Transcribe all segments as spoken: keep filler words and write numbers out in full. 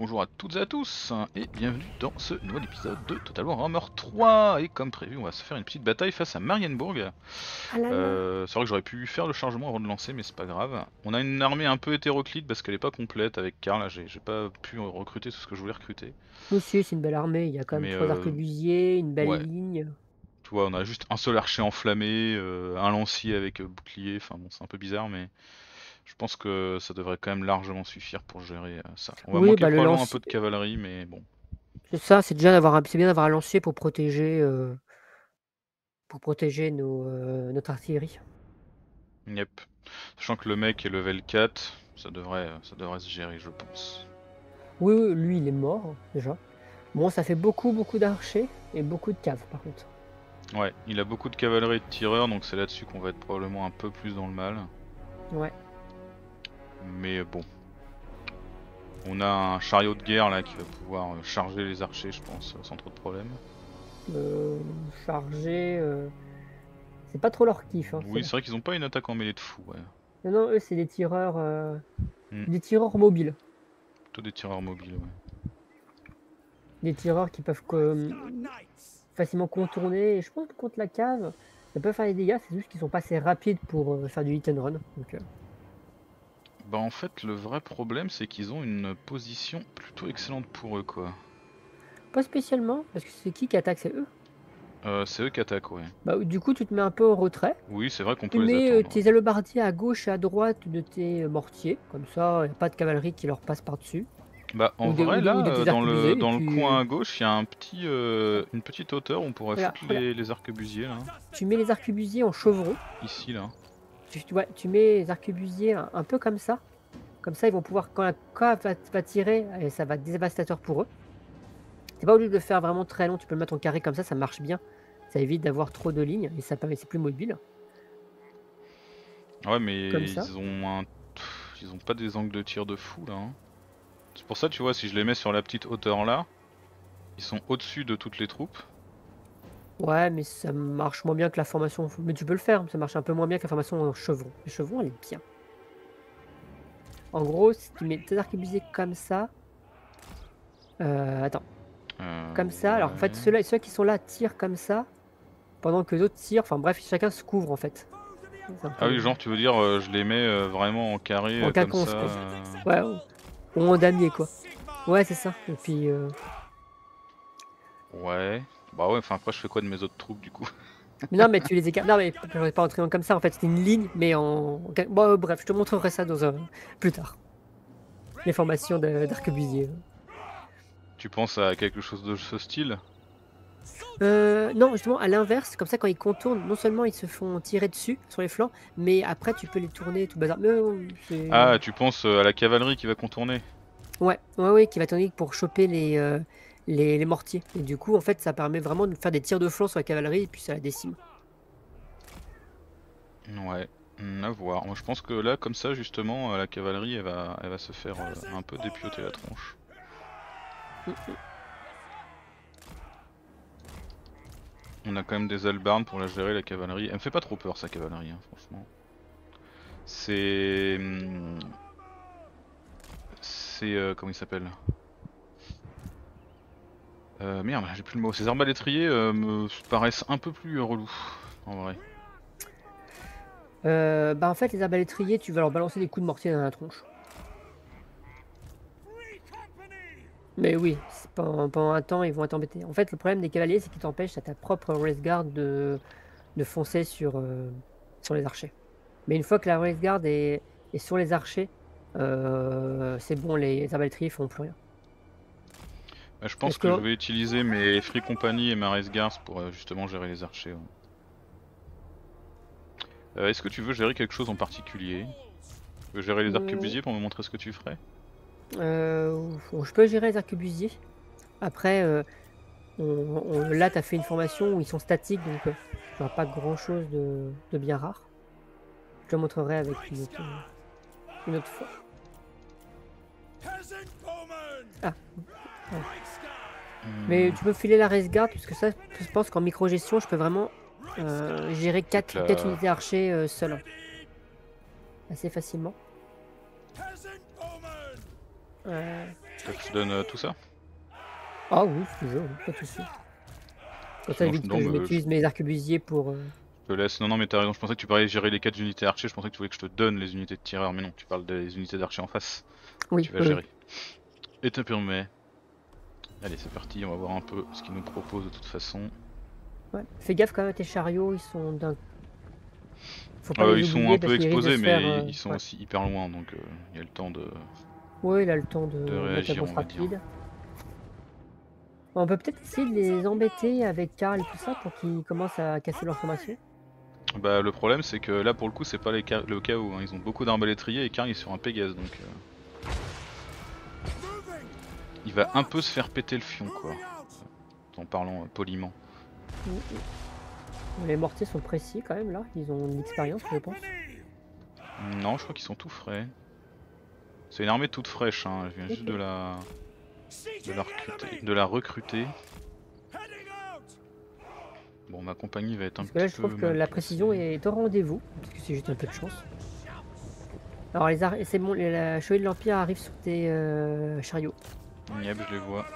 bonjour à toutes et à tous, et bienvenue dans ce nouvel épisode de Total Warhammer trois. Et comme prévu, on va se faire une petite bataille face à Marienburg. Ah là là. Euh, c'est vrai que j'aurais pu faire le chargement avant de lancer, mais c'est pas grave. On a une armée un peu hétéroclite parce qu'elle est pas complète avec Karl, j'ai pas pu recruter tout ce que je voulais recruter. Aussi, c'est une belle armée, il y a quand même Mais trois euh, arquebusiers, une belle ouais, ligne. tu vois, on a juste un seul archer enflammé, euh, un lancier avec euh, bouclier, enfin bon, c'est un peu bizarre, mais je pense que ça devrait quand même largement suffire pour gérer euh, ça. On va Oui, manquer bah le probablement un lancier, peu de cavalerie, mais bon. c'est ça, c'est déjà d'avoir un... c'est bien d'avoir un lancier pour protéger, euh, pour protéger nos, euh, notre artillerie. Yep. Sachant que le mec est level quatre, ça devrait, ça devrait se gérer, je pense. Oui, oui, lui, il est mort, hein, déjà. Bon, ça fait beaucoup, beaucoup d'archers et beaucoup de caves, par contre. Ouais, il a beaucoup de cavalerie et de tireurs, donc c'est là-dessus qu'on va être probablement un peu plus dans le mal. Ouais. Mais bon. On a un chariot de guerre là qui va pouvoir charger les archers, je pense, sans trop de problèmes. Euh, charger, euh, c'est pas trop leur kiff, hein, Oui, c'est... c'est vrai qu'ils ont pas une attaque en mêlée de fou, ouais. Non, non, eux, c'est des tireurs, euh, Hmm. des tireurs mobiles. Plutôt des tireurs mobiles, ouais. Des tireurs qui peuvent euh, facilement contourner. Et je pense que contre la cave, ça peut faire des dégâts, c'est juste qu'ils sont pas assez rapides pour euh, faire du hit and run. Donc, euh... Bah en fait, le vrai problème, c'est qu'ils ont une position plutôt excellente pour eux, quoi. Pas spécialement, parce que c'est qui qui attaque, c'est eux. Euh, c'est eux qui attaquent, ouais. Bah, du coup, tu te mets un peu en retrait. Oui, c'est vrai qu'on Tu peut les mets euh, attendre, ouais. tes alubardiers à gauche et à droite de tes mortiers. Comme ça, il n'y a pas de cavalerie qui leur passe par-dessus. Bah en Ou, des, vrai ou, des, ou là, de euh, tes dans le arquebusiers. Et dans le puis, coin euh, à gauche, il y a un petit, euh, une petite hauteur où on pourrait regarde, foutre regarde. les, les arquebusiers là. Tu mets les arquebusiers en chevron. Ici là. Tu, tu, ouais, tu mets les arquebusiers un, un peu comme ça. Comme ça, ils vont pouvoir, quand la cave va, va tirer, et ça va être dévastateur pour eux. T'es pas obligé de le faire vraiment très long, tu peux le mettre en carré comme ça, ça marche bien. Ça évite d'avoir trop de lignes et ça permet, c'est plus mobile. Ouais mais Comme ça. ils ont un... Ils ont pas des angles de tir de fou là. Hein. C'est pour ça tu vois, si je les mets sur la petite hauteur là, ils sont au-dessus de toutes les troupes. Ouais, mais ça marche moins bien que la formation. Mais tu peux le faire, ça marche un peu moins bien que la formation en chevron. Le chevron, elle est bien. En gros, si tu mets tes arquebusiers comme ça. Euh, attends. Euh, Comme ça. Alors en fait, ouais. ceux-là, ceux qui sont là tirent comme ça. Pendant que les autres tirent. Enfin bref, chacun se couvre en fait. Un Ah peu oui, genre tu veux dire euh, je les mets euh, vraiment en carré en euh, comme ça. quinconce quoi. euh. Ouais, ou ou en damier quoi. Ouais, c'est ça. Et puis. Euh... Ouais. Bah ouais, enfin après je fais quoi de mes autres troupes du coup? Mais non, mais tu les écartes. Non, mais j'aurais pas en triangle comme ça. En fait, c'était une ligne, mais en. Bon, euh, bref, je te montrerai ça dans un... plus tard. Les formations d'arquebusier. Tu penses à quelque chose de ce style? Euh, non, justement, à l'inverse, comme ça, quand ils contournent, non seulement ils se font tirer dessus sur les flancs, mais après, tu peux les tourner tout bazar. Mais euh, c'est. Ah, tu penses euh, à la cavalerie qui va contourner? Ouais, ouais, ouais, qui va tourner pour choper les, euh, les, les mortiers. Et du coup, en fait, ça permet vraiment de faire des tirs de flanc sur la cavalerie et puis ça la décime. Ouais, hmm, à voir. Moi je pense que là, comme ça, justement, euh, la cavalerie, elle va, elle va se faire euh, un peu dépioter la tronche. Mm, mm. On a quand même des albarnes pour la gérer, la cavalerie. Elle me fait pas trop peur, sa cavalerie, hein, franchement. C'est... hmm, C'est... euh, comment il s'appelle? euh, Merde, j'ai plus le mot. Ces arbalétriers euh, me paraissent un peu plus euh, relous, en vrai. Euh, bah, en fait, les arbalétriers, tu vas leur balancer des coups de mortier dans la tronche. Mais oui, c'est pendant, pendant un temps, ils vont t'embêter. En fait, le problème des cavaliers, c'est qu'ils t'empêchent à ta propre race guard de, de foncer sur, euh, sur les archers. Mais une fois que la race guard est, est sur les archers, euh, c'est bon, les arbalétriers font plus rien. Bah, je pense Est-ce que je que... vais utiliser mes Free Company et ma Race Guards pour euh, justement gérer les archers. Ouais. Euh, Est-ce que tu veux gérer quelque chose en particulier? Tu veux gérer les euh, arquebusiers pour me montrer ce que tu ferais? euh, je peux gérer les arquebusiers. Après, euh, on, on- là, tu as fait une formation où ils sont statiques, donc euh, il n'y aura pas grand-chose de, de bien rare. Je te le montrerai avec une autre, une autre fois. Ah, ouais. Mais Hmm, tu peux filer la race guard, parce que ça, je pense qu'en micro-gestion, je peux vraiment euh, gérer avec quatre la... unités archers euh, seul. Assez facilement. Euh, Tu veux que je te donne euh, tout ça? Ah oui, si tu veux, oui, pas de soucis. Quand ça Sinon, je, évite non, que je mais je m'utilise mes arquebusiers pour... euh, te laisse. Non, non, mais t'as raison. Je pensais que tu parlais de gérer les quatre unités archers. Je pensais que tu voulais que je te donne les unités de tireurs. Mais non, tu parles des unités d'archers en face. Oui, Tu vas oui, oui. gérer. Et te permet. Allez, c'est parti. On va voir un peu ce qu'ils nous proposent de toute façon. Ouais. Fais gaffe quand même à tes chariots, ils sont d'un... Faut pas Euh, les ils sont oublier un parce peu qu'ils risquent de exposés, se faire... mais euh, ils sont ouais. aussi hyper loin. Donc il euh, y a le temps de, Oui, il a le temps de de mettre la réagir, on grosse va dire. rapide. On peut peut-être essayer de les embêter avec Karl et tout ça pour qu'ils commencent à casser leur formation. Bah, le problème, c'est que là, pour le coup, c'est pas les ca- le chaos. Hein. Ils ont beaucoup d'arbalétriers et Karl est sur un Pégase. Donc euh, il va un peu se faire péter le fion, quoi. En parlant euh, poliment. Mm, mm. Les mortiers sont précis quand même là, ils ont de l'expérience je pense. Non, je crois qu'ils sont tout frais. C'est une armée toute fraîche, hein. Je viens juste Ok. de la... de la recruter. De la recruter. Bon, ma compagnie va être un Parce que là petit je peu trouve que mal la placée. précision est au rendez-vous, parce que c'est juste un peu de chance. Alors les ar... c'est bon, les- la chevalier de l'Empire arrive sur tes euh, chariots. Yep, je les vois.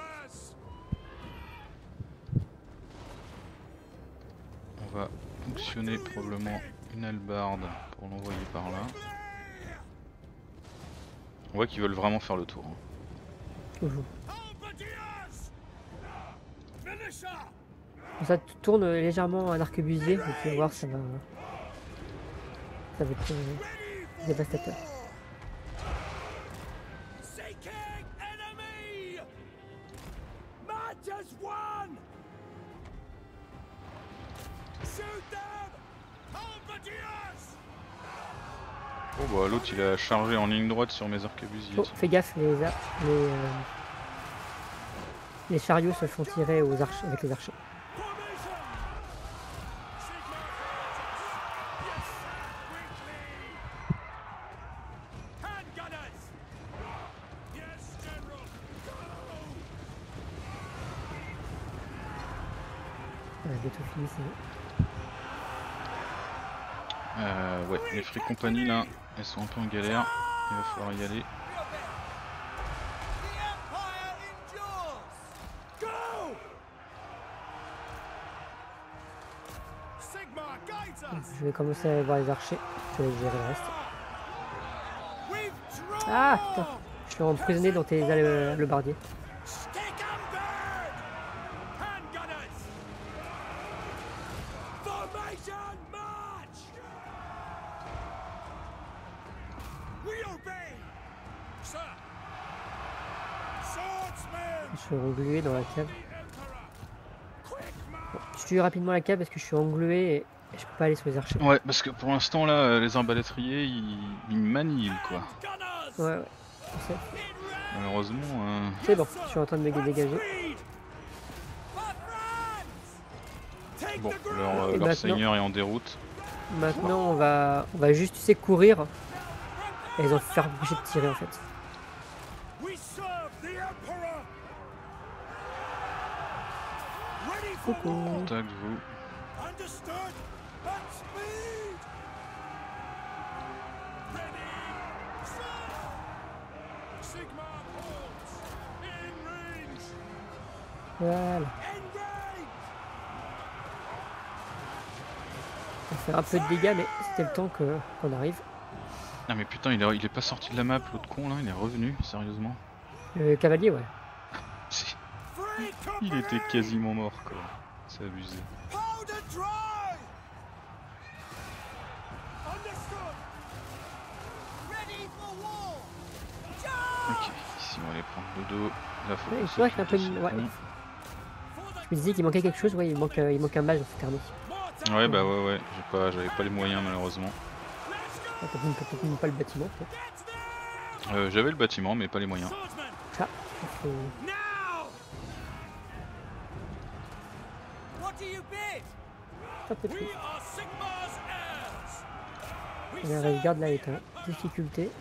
On va fonctionner probablement une hallebarde pour l'envoyer par là. On voit qu'ils veulent vraiment faire le tour. Hein. Toujours. Ça tourne légèrement en arquebusier, donc tu vas voir ça va. Ça va être euh, dévastateur. Oh bah l'autre il a chargé en ligne droite sur mes arquebusiers. Oh, fais gaffe, les, ar... les, euh... les chariots se font tirer aux arches avec les archers. Ouais, bientôt fini, c'est bon. Euh, ouais, les Free Company là, elles sont un peu en galère. Il va falloir y aller. Je vais commencer à voir les archers, je vais gérer le reste. Ah putain, je suis emprisonné dans tes ailes le bardier. Je suis englué dans la cave. Bon, je tue rapidement la cave parce que je suis englué et je peux pas aller sur les archers. Ouais, parce que pour l'instant là, les arbalétriers ils, ils manient quoi. Ouais, ouais. C'est Malheureusement. Euh... C'est bon, je suis en train de me dégager. Bon, leur, euh, Et leur maintenant- seigneur est en déroute. Maintenant, on va, on va juste, tu sais, courir. Et ils vont faire empêcher de tirer en fait. Coucou. Contact vous. Voilà. On va faire un peu de dégâts, mais c'était le temps que qu'on arrive. Ah mais putain, il est, il est pas sorti de la map l'autre con là, il est revenu, sérieusement. Le cavalier, ouais. Si. Il était quasiment mort quoi. C'est abusé. Ok, ici on va aller prendre le dos. Là faut Ouais, qu'on c'est vrai qu'il y a un peu s'occupe de- de ouais. ce con. Je me disais qu'il manquait quelque chose, ouais, il manque, euh, il manque un mage dans cette armée. Ouais bah ouais ouais, j'ai pas, j'avais pas les moyens malheureusement. Ah, peut-être même- peut-être même pas le bâtiment, peut-être. Euh, j'avais le bâtiment mais pas les moyens. Ah, faut... ça peut être. La regarde là est en difficulté.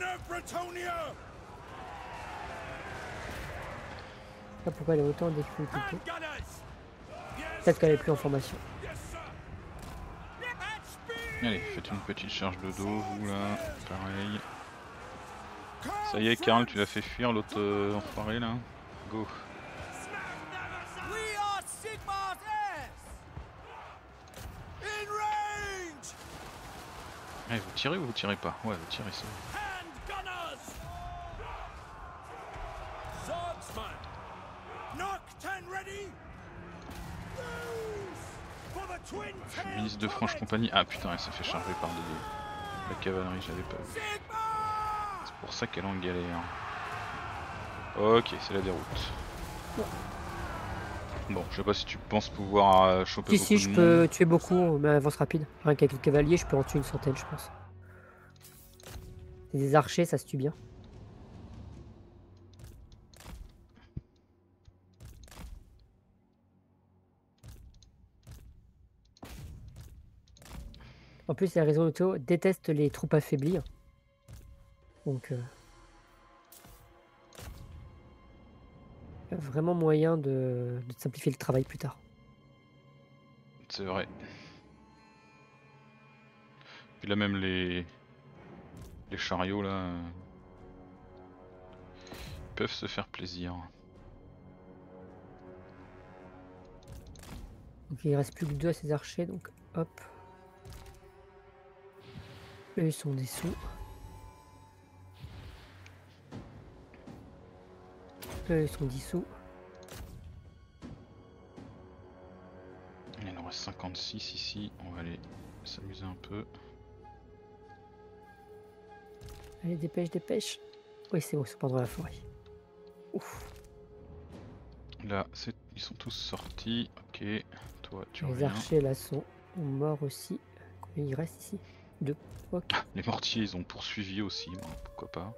Je sais pas pourquoi elle est autant en difficulté. Peut-être qu'elle est plus en formation. Allez, faites une petite charge de dos, vous là, pareil. Ça y est, Karl, tu l'as fait fuir l'autre euh, enfoiré là. Go. Eh, vous tirez ou vous tirez pas? Ouais, vous tirez ça. Féministe de Franche Compagnie. Ah putain, elle s'est fait charger par des... la cavalerie, j'avais pas vu. C'est pour ça qu'elle est en galère. Ok, c'est la déroute. Bon, je sais pas si tu penses pouvoir euh, choper Si, beaucoup si, de je monde. peux tuer beaucoup, mais avance rapide. Rien qu'avec le cavalier, je peux en tuer une centaine, je pense. C'est des archers, ça se tue bien. En plus, la réseau auto déteste les troupes affaiblies. Donc, euh, y a vraiment moyen de, de simplifier le travail plus tard. C'est vrai. Puis là même les les chariots là euh... peuvent se faire plaisir. Donc il reste plus que deux à ces archers, donc hop. Eux ils sont dessous. Eux ils sont dissous. Il en reste cinquante-six ici, on va aller s'amuser un peu. Allez, dépêche, dépêche. Oui, c'est bon, ils sont pas dans la forêt. Ouf. Là, ils sont tous sortis. Ok, toi tu Les reviens. archers là sont morts aussi. Combien il reste ici? Deux. Okay. Ah, les mortiers ils ont poursuivi aussi, bon, pourquoi pas.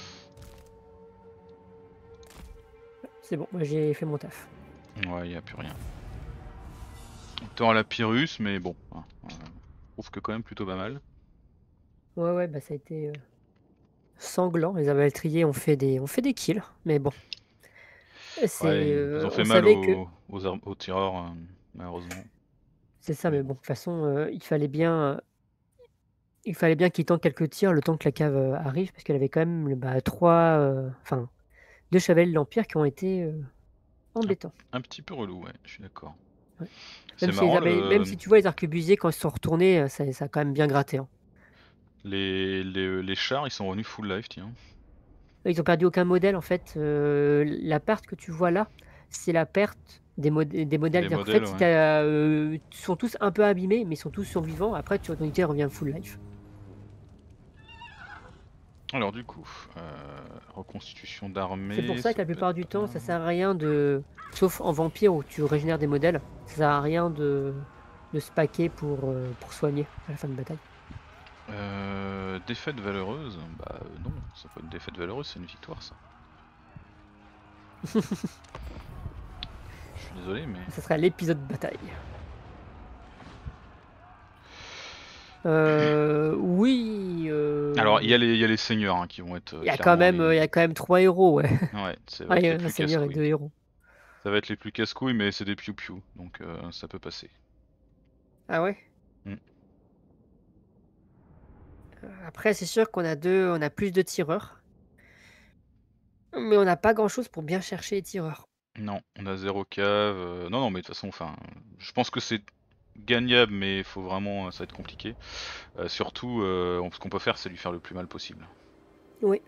C'est bon, moi j'ai fait mon taf. Ouais, y a plus rien. Autant à la Pyrrhus, mais bon, hein, euh, je trouve que quand même plutôt pas mal. Ouais, ouais, bah ça a été euh, sanglant. Les avaltriers ont fait des, ont fait des kills, mais bon. Ouais, ils Euh, ont fait on mal savait aux, que... aux, aux, aux tireurs, euh, malheureusement. C'est ça, mais mais bon, de toute façon, euh, il fallait bien... Il fallait bien qu'il tente quelques tirs le temps que la cave euh, arrive, parce qu'elle avait quand même bah, trois... euh, Enfin, deux chevaliers de l'Empire qui ont été euh, embêtants. Un, un petit peu relou, ouais, je suis d'accord. Ouais. C'est Même, si marrant, les, même le... si tu vois les arquebusiers, quand ils se sont retournés, euh, ça, ça a quand même bien gratté. Hein. les, les, les chars, ils sont revenus full life, tiens. Ils ont perdu aucun modèle, en fait. Euh, la perte que tu vois là, c'est la perte des, mod des modèles. Des En modèles, fait, ouais. euh, ils sont tous un peu abîmés, mais ils sont tous survivants. Après, ton unité revient full life. Alors du coup, euh, reconstitution d'armée. C'est pour ça que la plupart du temps, pas... ça sert à rien de... Sauf en vampire où tu régénères des modèles, ça sert à rien de, de se paquer pour, euh, pour soigner à la fin de bataille. Euh, défaite valeureuse? Bah euh, non, c'est pas une défaite valeureuse, c'est une victoire ça. Je suis désolé mais... Ça sera l'épisode bataille. Euh, oui. Euh... Alors il y, y a les seigneurs hein, qui vont être. Il y a quand même, les... il y a quand même trois héros, ouais. Ouais, ça va Ah, être il y les a un plus seigneur et casse-couilles. deux héros. Ça va être les plus casse-couilles, mais c'est des piou-piou, donc euh, ça peut passer. Ah ouais. Mm. Après, c'est sûr qu'on a deux, on a plus de tireurs, mais on n'a pas grand-chose pour bien chercher les tireurs. Non, on a zéro cave. Euh... Non, non, mais de toute façon, enfin, je pense que c'est gagnable, mais il faut vraiment, ça va être compliqué. Euh, surtout, euh, ce qu'on peut faire, c'est lui faire le plus mal possible. Oui.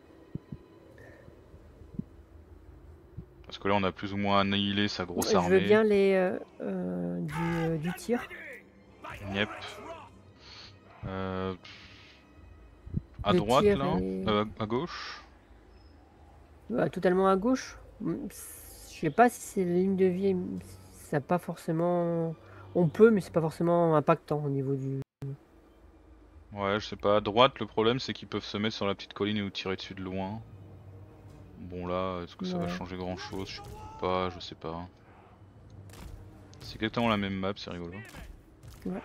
Parce que là, on a plus ou moins annihilé sa grosse Je armée. veux bien les euh, euh, du, euh, du tir. Yep. Euh... À Le droite, tir là est- euh, À gauche Bah, totalement à gauche. Mm, Je sais pas si c'est la ligne de vie, ça pas forcément. On peut, mais c'est pas forcément impactant au niveau du. Ouais, je sais pas. À droite, le problème, c'est qu'ils peuvent se mettre sur la petite colline et nous tirer dessus de loin. Bon, là, est-ce que ça va Ouais. changer grand chose? Je sais pas, je sais pas. C'est exactement la même map, c'est rigolo. Ouais.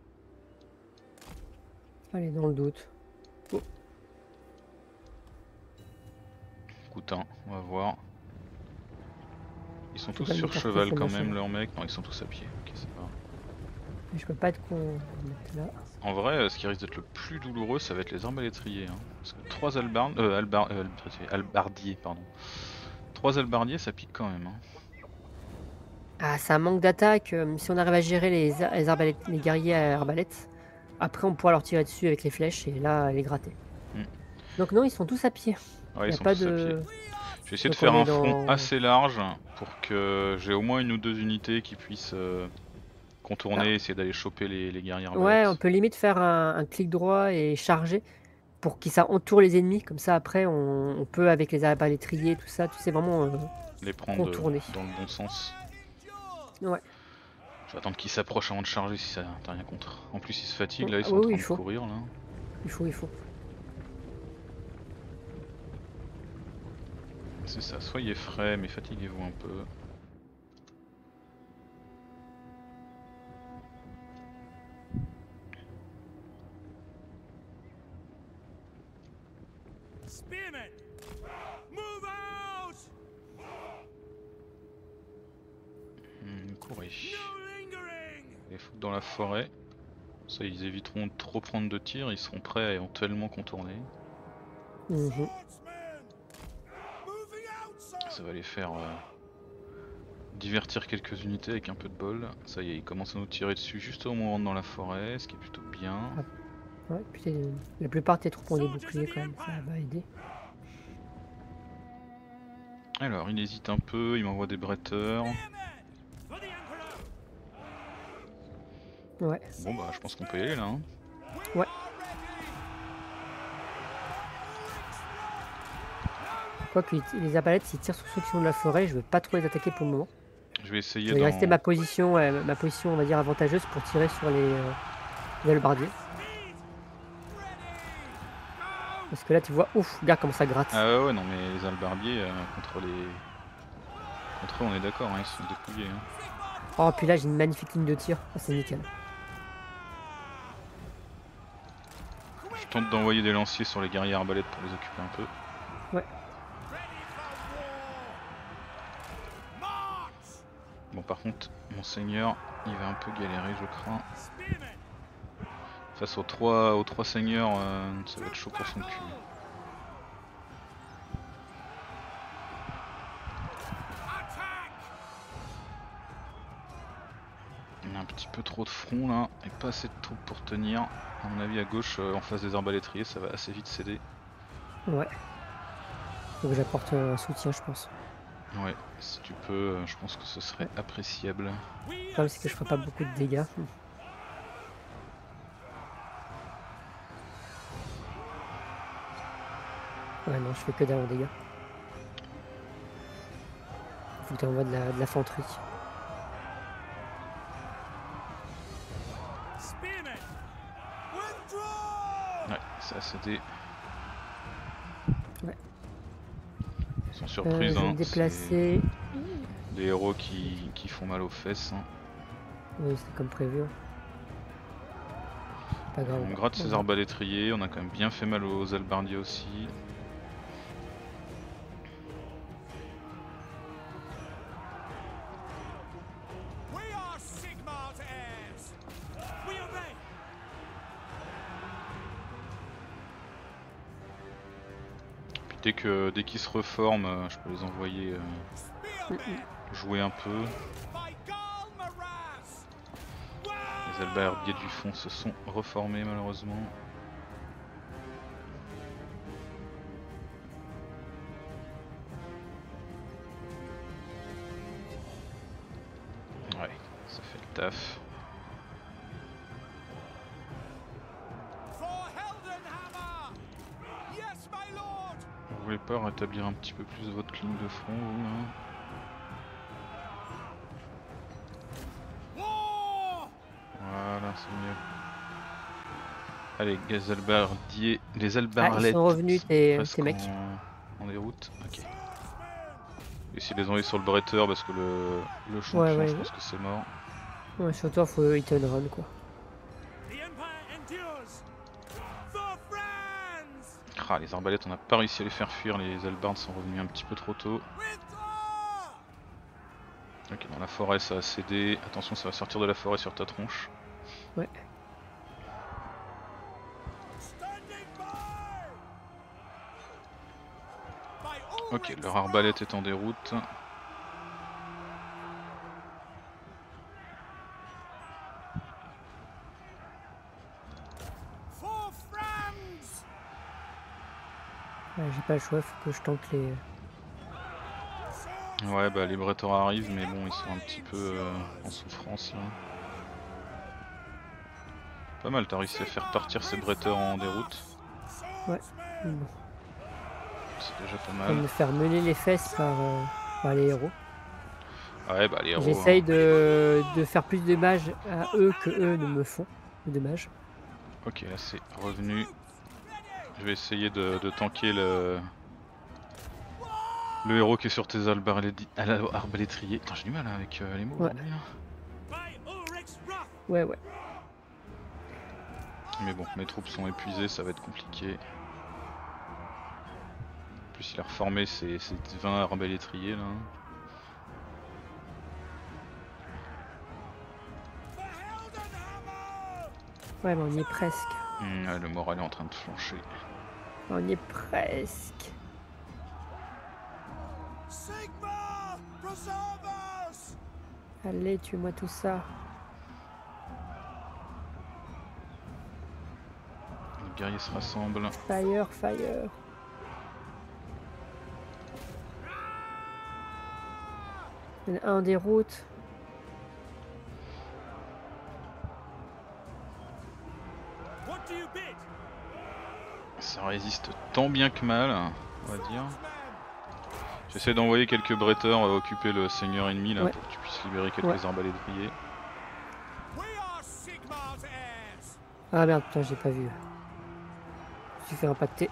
Allez, dans le doute. Oh. Écoute, hein, on va voir. Ils sont Faut tous quand même sur écarter cheval ces quand machins. même, leurs mecs. Non, ils sont tous à pied. Ok, c'est pas grave. Mais je peux pas être con. Mettre là. En vrai, euh, ce qui risque d'être le plus douloureux, ça va être les arbalétriers. Hein. Parce que trois albards, euh, albar, euh, albardiers, pardon. Trois albardiers, ça pique quand même. Hein. Ah, c'est un manque d'attaque. euh, si on arrive à gérer les, les, arbalètes, les guerriers à arbalètes, après on pourra leur tirer dessus avec les flèches et là les gratter. Mm. Donc non, ils sont tous à pied. Ouais, ils sont pas tous de... à pied. Je vais essayer Donc de faire un dans... front assez large pour que j'ai au moins une ou deux unités qui puissent euh, contourner, ah. essayer d'aller choper les, les guerriers arbalètes. Ouais, on peut limite faire un, un clic droit et charger pour que ça entoure les ennemis. Comme ça après on, on peut avec les arbalétriers, tout ça, tu sais vraiment euh, les prendre contourner. dans le bon sens. Ouais. Je vais attendre qu'ils s'approchent avant de charger si ça t'as rien contre. En plus ils se fatiguent, là ils sont oui, en train oui, de faut. courir là. Il faut, il faut. C'est ça, soyez frais mais fatiguez-vous un peu. Mmh, courez. Les foutre dans la forêt. Ça ils éviteront de trop prendre de tirs, ils seront prêts à éventuellement contourner. Mmh. Ça va les faire euh, divertir quelques unités avec un peu de bol. Ça y est, ils commencent à nous tirer dessus juste au moment où on rentre dans la forêt, ce qui est plutôt bien. Ah. Ouais, putain, la plupart des troupes ont des boucliers quand même, ça va aider. Alors, il hésite un peu, il m'envoie des bretteurs. Ouais. Bon bah, je pense qu'on peut y aller là. Hein. Ouais. Quoique les arbalètes, s'ils tirent sur ceux qui sont de la forêt, je veux pas trop les attaquer pour le moment. Je vais essayer de. Je vais dans... rester ma position, ouais, ma position, on va dire, avantageuse pour tirer sur les, euh, les albardiers. Parce que là, tu vois, ouf, regarde comment ça gratte. Ah ouais, ouais non, mais les albardiers euh, contre les. Contre eux, on est d'accord, hein, ils sont dépouillés. Hein. Oh, puis là, j'ai une magnifique ligne de tir, oh, c'est nickel. Je tente d'envoyer des lanciers sur les guerriers arbalètes pour les occuper un peu. Ouais. Bon, par contre, mon seigneur, il va un peu galérer, je crains. Face aux trois, aux trois seigneurs, euh, ça va être chaud pour son cul. On a un petit peu trop de front là, et pas assez de troupes pour tenir. À mon avis, à gauche, euh, en face des arbalétriers, ça va assez vite céder. Ouais. Faut que j'apporte un soutien, je pense. Ouais, si tu peux, euh, je pense que ce serait appréciable. Le problème, c'est que je ferai pas beaucoup de dégâts. Ouais, non, je fais que dalle en dégâts. Faut que tu envoies de la, de la fanterie. Ouais, ça a cédé. Ouais. Sans surprise, euh, hein. Déplacer. Des héros qui, qui font mal aux fesses. Hein. Oui, c'est comme prévu. Pas grave. On gratte ces arbalétriers, on a quand même bien fait mal aux albardiers aussi. Puis dès que dès qu'ils se reforment, je peux les envoyer euh, jouer un peu. Les albardiers du fond se sont reformés malheureusement. Ouais, ça fait le taf. Vous voulez pas rétablir un petit peu plus votre ligne de front, vous là? Voilà, c'est mieux. Allez, les albardiers, les albarlettes. Ah, ils sont revenus tes, tes mecs. En, en déroute, ok. Essayez de les envoyer sur le bretteur parce que le, le champion, ouais, ouais, je ouais. pense que c'est mort. Ouais, surtout il faut hit and run quoi. Ah, les arbalètes, on n'a pas réussi à les faire fuir, les albards sont revenus un petit peu trop tôt. Ok, dans la forêt ça a cédé. Attention, ça va sortir de la forêt sur ta tronche. Ouais. Ok, leur arbalète est en déroute. Ouais, j'ai pas le choix, faut que je tente les... Ouais, bah les bretteurs arrivent, mais bon, ils sont un petit peu euh, en souffrance là. Pas mal, t'as réussi à faire partir ces bretteurs en déroute. Ouais, bon. C'est déjà pas En train de mal. me faire mener les fesses par, euh, par les héros. Ouais, bah les héros. J'essaye Hein. de, de faire plus de dommages à eux que eux ne me font de dommages. Ok, là c'est revenu. Je vais essayer de, de tanker le... le héros qui est sur tes arbalé- arbalétriers. Putain, j'ai du mal hein, avec euh, les mots Ouais. aujourd'hui. Hein. Ouais, ouais. Mais bon, mes troupes sont épuisées, ça va être compliqué. En plus, il a reformé ses, ses vingt arbalétriers là. Ouais, mais on y est presque. Mmh, ouais, le moral est en train de flancher. On y est presque. Allez, tue-moi tout ça. Les guerriers se rassemblent. Fire, fire. Il y en a un des routes. Ça résiste tant bien que mal, on va dire. J'essaie d'envoyer quelques bretteurs euh, occuper le seigneur ennemi là Ouais. pour que tu puisses libérer quelques Ouais. arbalétriers. Ah merde, putain, j'ai pas vu. Je me suis fait impacter.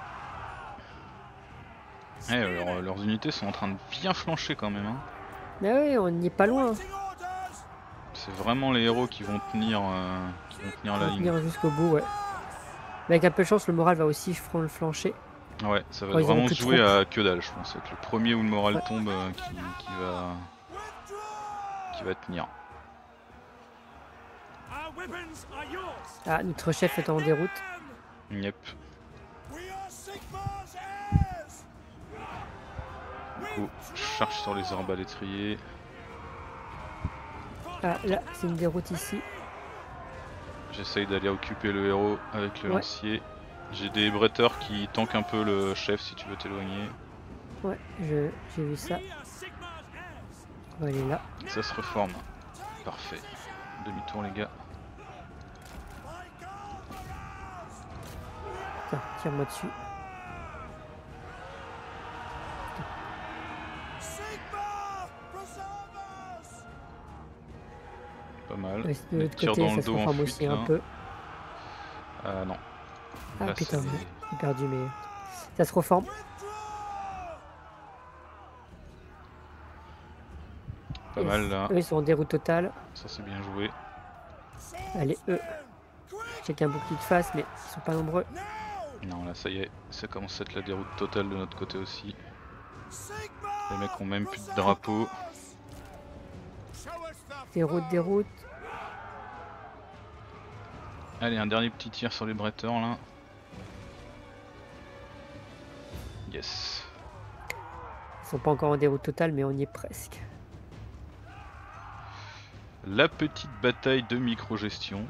Eh, leur- leurs unités sont en train de bien flancher quand même. Hein. Mais oui, on n'y est pas loin. C'est vraiment les héros qui vont tenir, euh, qui vont tenir On la va ligne. tenir jusqu'au bout, ouais. Mais avec un peu de chance, le moral va aussi fran- flancher. Ouais, ça va Quand ils auront vraiment plus se de jouer troupes. à que dalle, je pense. Avec le premier où le moral Ouais. tombe euh, qui, qui va, qui va tenir. Ah, notre chef est en déroute. Yep. Du coup, je charge sur les arbalétriers. Ah, là, c'est une déroute ici. J'essaye d'aller occuper le héros avec le Ouais. lancier. J'ai des bretteurs qui tankent un peu le chef si tu veux t'éloigner. Ouais, je- j'ai vu ça. On va aller là. Ça se reforme. Parfait. Demi-tour les gars. Tiens, tire-moi dessus. Pas mal. Ouais, de Les l'autre tirs côté, dans ça le se dos en reforme fuite aussi là. un peu. Ah non. Ah Là, putain, c'est- j'ai perdu, mais ça se reforme. Pas Yes. mal là. Eux, ils sont en déroute totale. Ça c'est bien joué. Allez, eux. Chacun un bouclier de face, mais ils sont pas nombreux. Non là ça y est, ça commence à être la déroute totale de notre côté aussi. Les mecs ont même plus de drapeau. Déroute, déroute. Allez, un dernier petit tir sur les bretteurs là. Yes. Ils sont pas encore en déroute totale, mais on y est presque. La petite bataille de micro-gestion.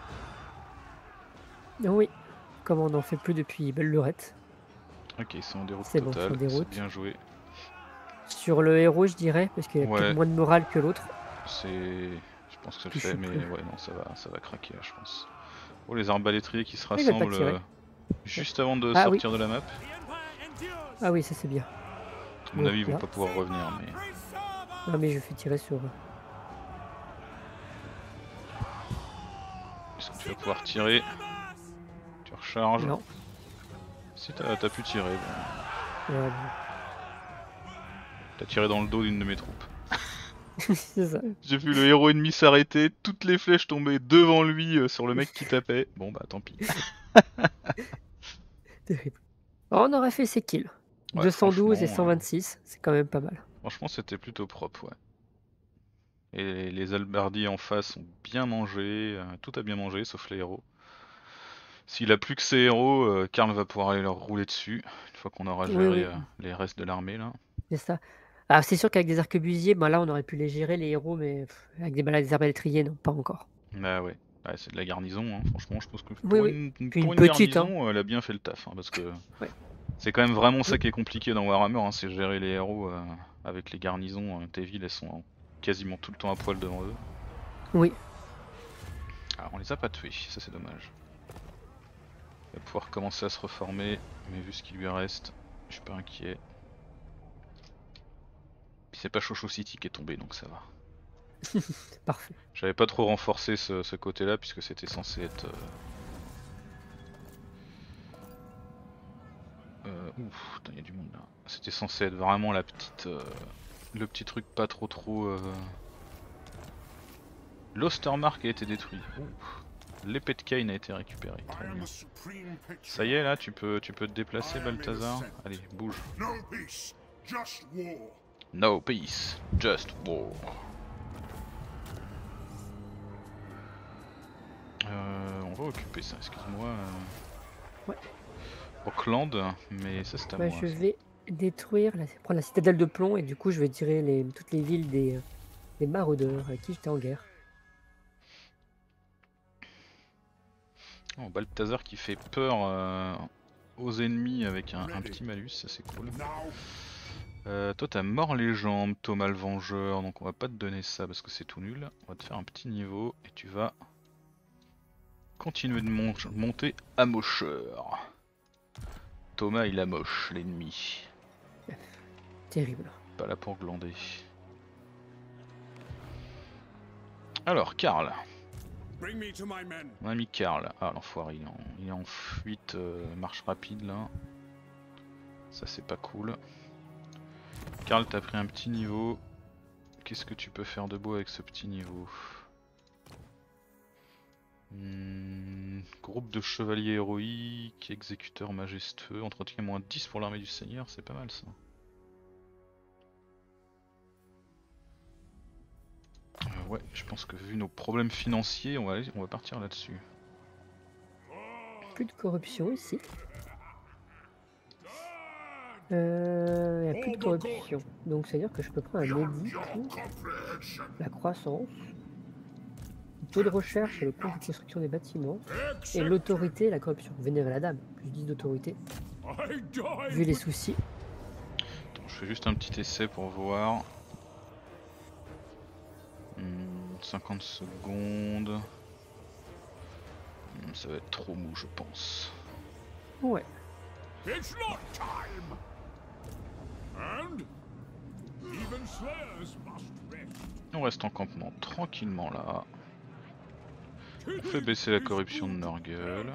Oui, comme on n'en fait plus depuis belle lurette. Ok, ils sont en déroute C'est bon, ils sont en totale, c'est déroute. bien joué. Sur le héros, je dirais, parce qu'il a Ouais. peut-être moins de morale que l'autre. C'est... Je pense que ça le Puis je fait, sais mais plus. ouais, non, ça va, ça va craquer là, je pense. Oh, les arbalétriers qui se Ah, ils veulent pas rassemblent tirer. euh, juste avant de Ah, sortir de la map. Ah oui, ça c'est bien. À mon Bon, avis, ils vont là. pas pouvoir revenir, mais... Non mais je fais tirer sur... Est-ce que tu vas pouvoir tirer? Tu recharges? Non. Si t'as t'as pu tirer, bon. Ouais, T'as tiré dans le dos d'une de mes troupes. bon. C'est ça. J'ai vu le héros ennemi s'arrêter, toutes les flèches tombaient devant lui euh, sur le mec qui tapait. Bon bah tant pis. Terrible. Oh, on aurait fait ses kills. Ouais, deux cent douze et franchement, cent vingt-six, c'est quand même pas mal. Franchement c'était plutôt propre, ouais. Et les halbardiers en face ont bien mangé, euh, tout a bien mangé sauf les héros. S'il a plus que ses héros, euh, Karl va pouvoir aller leur rouler dessus, une fois qu'on aura Oui, géré oui, euh, les restes de l'armée là. c'est ça. Alors c'est sûr qu'avec des arquebusiers, bah, là on aurait pu les gérer les héros, mais pff, avec des balades des arbalétriers, non, pas encore. Bah ouais, ouais c'est de la garnison, hein. Franchement je pense que Oui, pour oui. une, Puis pour une une petite, hein. garnison, elle a bien fait le taf, hein, parce que Ouais. c'est quand même vraiment ça Oui. qui est compliqué dans Warhammer, hein, c'est gérer les héros euh, avec les garnisons. euh, tes villes elles sont quasiment tout le temps à poil devant eux. Oui. Alors on les a pas tués, ça c'est dommage. Il va pouvoir commencer à se reformer, mais vu ce qui lui reste, je suis pas inquiet. Puis c'est pas Chocho City qui est tombé donc ça va. Parfait. J'avais pas trop renforcé ce, ce côté là puisque c'était censé être... Euh... Euh, ouf, il y a du monde là. C'était censé être vraiment la petite... Euh, le petit truc pas trop trop... Euh... L'Ostermark a été détruit. Ouf. L'épée de Kain a été récupérée. Très bien. Ça y est là, tu peux, tu peux te déplacer Balthazar. Allez, bouge. No peace, just war. Euh, on va occuper ça, excuse-moi. Euh... Ouais. Auckland, mais ça c'est à Bah, moi. je Ça. vais détruire, la... prendre la citadelle de plomb et du coup je vais tirer les... toutes les villes des, des maraudeurs avec qui j'étais en guerre. Oh, Balthazar qui fait peur euh, aux ennemis avec un, un petit malus, ça c'est cool. Euh, toi t'as mort les jambes, Thomas le Vengeur, donc on va pas te donner ça parce que c'est tout nul. On va te faire un petit niveau et tu vas continuer de mon monter à mocheur. Thomas il a moche l'ennemi. Terrible. Pas là pour glander. Alors Karl. Mon ami Karl. Ah l'enfoiré, il, est en... il est en fuite, euh, marche rapide là. Ça c'est pas cool. Karl t'as pris un petit niveau. Qu'est-ce que tu peux faire de beau avec ce petit niveau? hmm, Groupe de chevaliers héroïques, exécuteurs majestueux, entretien moins dix pour l'armée du seigneur, c'est pas mal ça. Euh, ouais, je pense que vu nos problèmes financiers, on va, aller, on va partir là-dessus. Plus de corruption ici. Euh, il n'y a plus de corruption. Donc c'est à dire que je peux prendre un édit pour la croissance, le taux de recherche et le coût de construction des bâtiments, et l'autorité et la corruption. Vénérer la dame, plus dix d'autorité. Vu les soucis. Attends, je fais juste un petit essai pour voir. Hmm, cinquante secondes. Hmm, ça va être trop mou je pense. Ouais. On reste en campement tranquillement là. On fait baisser la corruption de Nurgle.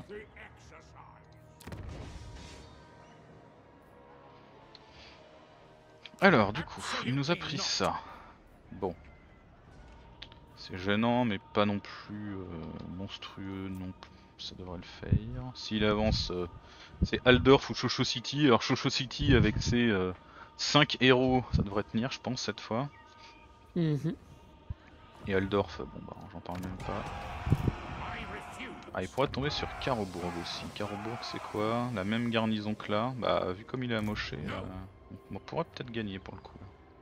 Alors du coup, il nous a pris ça. Bon. C'est gênant mais pas non plus euh, monstrueux non plus. Ça devrait le faire. S'il avance, euh, c'est Aldorf ou Chocho City. Alors Chocho City avec ses euh, cinq héros, ça devrait tenir je pense cette fois. Mm-hmm. Et Aldorf, bon bah j'en parle même pas. Ah il pourrait tomber sur Carobourg aussi. Carobourg c'est quoi? La même garnison que là. Bah vu comme il est amoché, euh, on pourrait peut-être gagner pour le coup.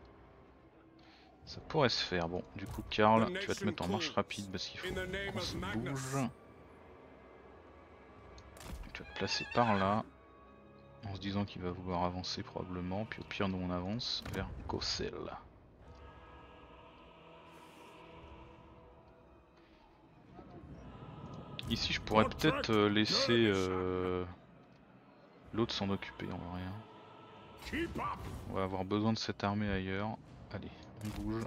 Ça pourrait se faire. Bon du coup Karl, tu vas te mettre en marche rapide parce qu'il faut qu'on se bouge. Tu vas te placer par là. En se disant qu'il va vouloir avancer probablement. Puis au pire nous on avance vers Gossel. Ici je pourrais peut-être euh, laisser euh, l'autre s'en occuper en vrai. On va avoir besoin de cette armée ailleurs. Allez, on bouge.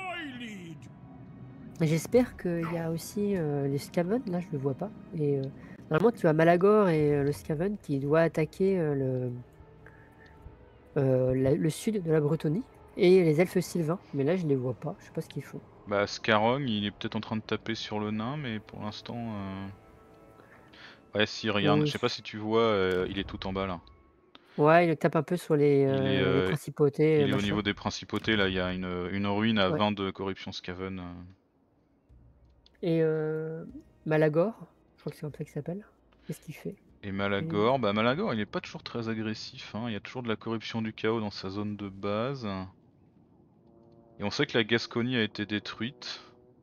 J'espère qu'il y a aussi euh, les Skaven, là je le vois pas. Et euh, normalement tu as Malagor et euh, le Skaven qui doit attaquer euh, le, euh, la, le sud de la Bretonie. Et les elfes sylvains, mais là je les vois pas, je sais pas ce qu'ils font. Bah Scarong il est peut-être en train de taper sur le nain mais pour l'instant... Euh... Ouais si regarde, Oui. je sais pas si tu vois, euh, il est tout en bas là. Ouais, il tape un peu sur les, Il est, euh, les euh, principautés, il est au machin. niveau des principautés, là il y a une, une ruine à Ouais. vingt de corruption Skaven. euh. Et euh, Malagor, je crois que c'est comme ça qu'il s'appelle. Qu'est-ce qu'il fait? Et Et- Malagor, bah Malagor il est pas toujours très agressif, hein. Il y a toujours de la corruption du chaos dans sa zone de base. Et on sait que la Gascogne a été détruite.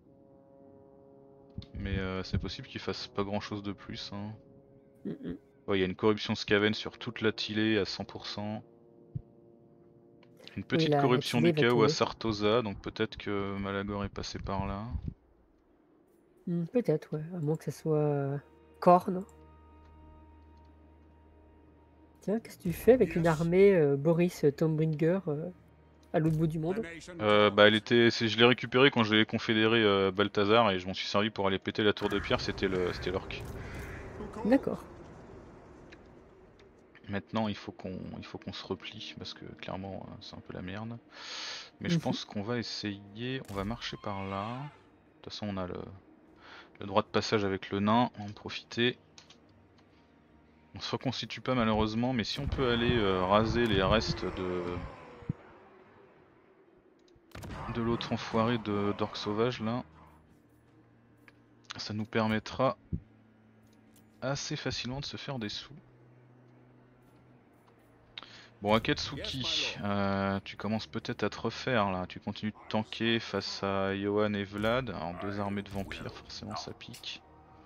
Mais euh, c'est possible qu'il fasse pas grand chose de plus, hein. Mm, mm. Ouais, il y a une corruption Skaven sur toute la Tillée à cent pour cent. Une Oui, petite la, la corruption Tilly du va chaos à tomber. Sartosa, donc peut-être que Malagor est passé par là. Hmm, peut-être, ouais. À moins que ce soit euh, Korn. Tiens, qu'est-ce que tu fais avec une armée euh, Boris Tombringer euh, à l'autre bout du monde? Euh, bah elle était, c'est- je l'ai récupéré quand j'ai confédéré euh, Balthazar et je m'en suis servi pour aller péter la tour de pierre, c'était le, c'était l'orc. D'accord. Maintenant il faut qu'on il faut qu'on se replie parce que clairement euh, c'est un peu la merde. Mais je Mhm. pense qu'on va essayer, on va marcher par là. De toute façon on a le, le droit de passage avec le nain, on va en profiter. On se reconstitue pas malheureusement, mais si on peut aller euh, raser les restes de de l'autre enfoiré de d'orc sauvage là, ça nous permettra assez facilement de se faire des sous. Bon, Akatsuki, euh, tu commences peut-être à te refaire là, tu continues de tanker face à Johan et Vlad, alors deux armées de vampires, forcément ça pique.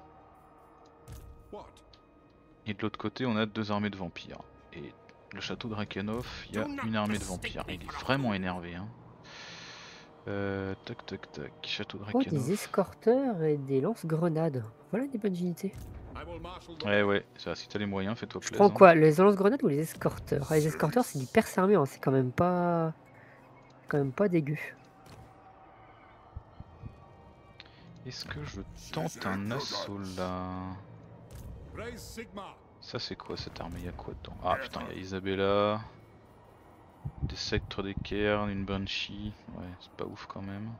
Et de l'autre côté on a deux armées de vampires. Et le château de Rakenov, il y a une armée de vampires, il est vraiment énervé hein. Euh, tac tac tac, château de Oh, des Rakenov. escorteurs et des lance-grenades. Voilà des bonnes unités. Ouais ouais, ça, si t'as les moyens, fais-toi Je prends plaisir. quoi? Les lance-grenades ou les escorteurs? Ah, les escorteurs, c'est du perse armé, hein. C'est quand même pas... quand même pas dégueu. Est-ce que je tente un assaut là? Ça c'est quoi cette armée? Y'a quoi dedans? Ah putain, y'a Isabella, des Sceptres des Cairns, une Banshee. Ouais, c'est pas ouf quand même.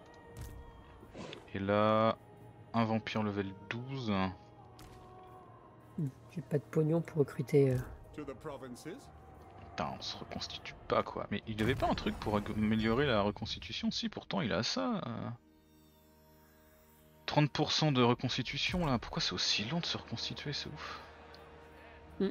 Et là, un vampire level douze. Hmm, J'ai pas de pognon pour recruter. euh. Putain, on se reconstitue pas quoi. Mais il avait pas un truc pour améliorer la reconstitution? Si, pourtant il a ça. euh. trente pour cent de reconstitution là. Pourquoi c'est aussi long de se reconstituer? C'est ouf. Hmm.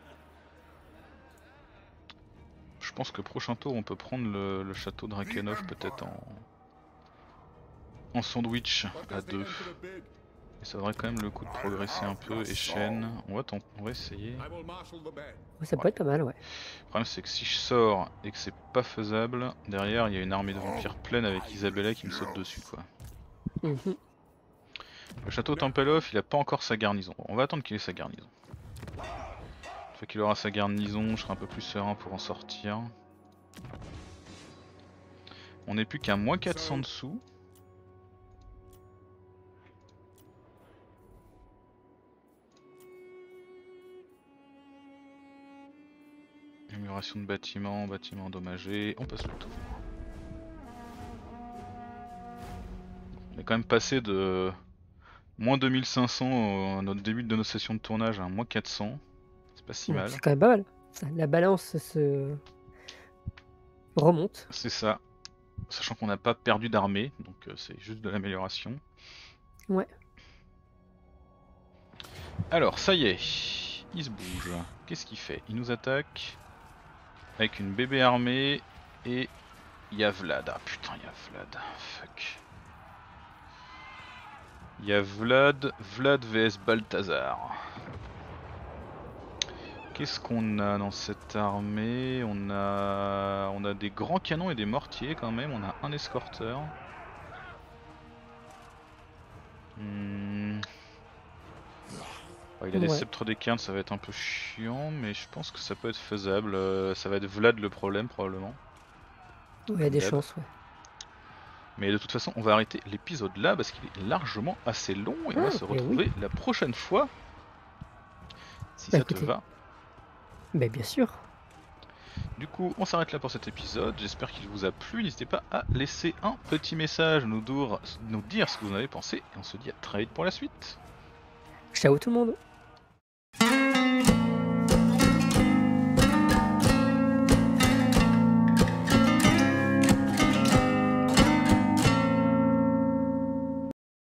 Je pense que prochain tour on peut prendre le, le château de Rakenov peut-être en... en sandwich à deux. Et ça vaudrait quand même le coup de progresser un peu. Et chaîne, on va, on va essayer. Ouais, ça peut être pas mal, ouais. Le problème c'est que si je sors et que c'est pas faisable, derrière il y a une armée de vampires pleine avec Isabella qui me saute dessus quoi. Mhm. Le château Tempelhof il a pas encore sa garnison. On va attendre qu'il ait sa garnison. Une fois qu'il aura sa garnison, je serai un peu plus serein pour en sortir. On n'est plus qu'à moins quatre cents dessous. Amélioration de bâtiments, bâtiments endommagés, on passe le tour. On est quand même passé de moins deux mille cinq cents à notre début de notre session de tournage à moins quatre cents. C'est pas si Ouais, mal. c'est quand même pas mal. Ça, la balance se remonte. C'est ça. Sachant qu'on n'a pas perdu d'armée, donc euh, c'est juste de l'amélioration. Ouais. Alors, ça y est, il se bouge. Qu'est-ce qu'il fait? Il nous attaque avec une bébé armée et il y a Vlad. Ah putain, il y a Vlad. Fuck. Il y a Vlad, Vlad vs Balthazar. Qu'est-ce qu'on a dans cette armée? On a on a des grands canons et des mortiers quand même, on a un escorteur. Hmm. Oh, il a des Ouais. sceptres des cairns, ça va être un peu chiant, mais je pense que ça peut être faisable. Euh, ça va être Vlad le problème probablement. Il y a des Vlad. chances, ouais. Mais de toute façon, on va arrêter l'épisode là parce qu'il est largement assez long et on va Ah, se mais retrouver oui. la prochaine fois. Si Bah ça te écoutez, va. bah bien sûr. Du coup, on s'arrête là pour cet épisode. J'espère qu'il vous a plu. N'hésitez pas à laisser un petit message, nous, nous dire ce que vous en avez pensé. Et on se dit à très vite pour la suite. Ciao tout le monde.